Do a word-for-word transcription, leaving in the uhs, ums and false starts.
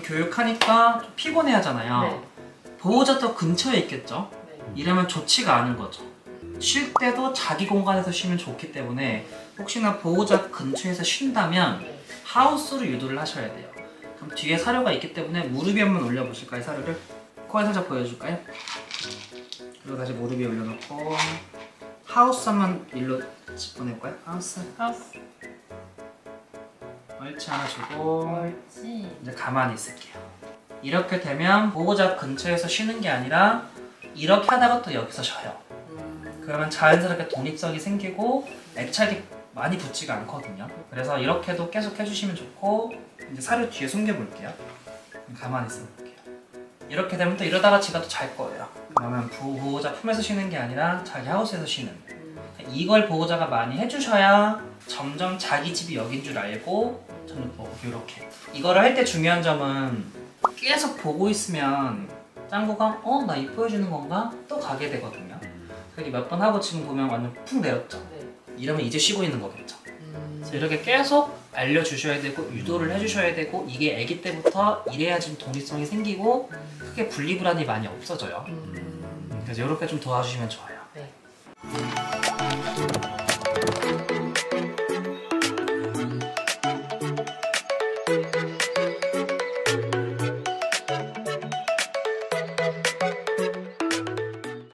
교육하니까 좀 피곤해 하잖아요. 네. 보호자도 근처에 있겠죠? 네. 이러면 좋지가 않은 거죠. 쉴 때도 자기 공간에서 쉬면 좋기 때문에 혹시나 보호자 근처에서 쉰다면 네. 하우스로 유도를 하셔야 돼요. 그럼 뒤에 사료가 있기 때문에 무릎 위에 한번 올려보실까요? 사료를 코에 살짝 보여줄까요? 그리고 다시 무릎 위에 올려놓고 하우스 한번 일로 집어낼까요? 하우스 하우스. 옳지 하나 주고 옳지. 이제 가만히 있을게요. 이렇게 되면 보호자 근처에서 쉬는 게 아니라 이렇게 하다가 또 여기서 쉬어요. 음. 그러면 자연스럽게 독립성이 생기고 애착이 많이 붙지가 않거든요. 그래서 이렇게도 계속 해주시면 좋고 이제 사료 뒤에 숨겨볼게요. 가만히 있어볼게요. 이렇게 되면 또 이러다가 지가 또 잘 거예요. 그러면 보호자 품에서 쉬는 게 아니라 자기 하우스에서 쉬는 음. 이걸 보호자가 많이 해주셔야 점점 자기 집이 여긴 줄 알고 저는 뭐 이렇게 이거를 할 때 중요한 점은 계속 보고 있으면 짱구가 어? 나 이뻐해주는 건가? 또 가게 되거든요. 그래서 몇 번 하고 지금 보면 완전 푹 내렸죠. 네. 이러면 이제 쉬고 있는 거겠죠. 음. 그래서 이렇게 계속 알려주셔야 되고 유도를 해주셔야 되고 이게 아기 때부터 이래야 좀 독립성이 생기고 크게 분리불안이 많이 없어져요. 음. 그래서 이렇게 좀 도와주시면 좋아요.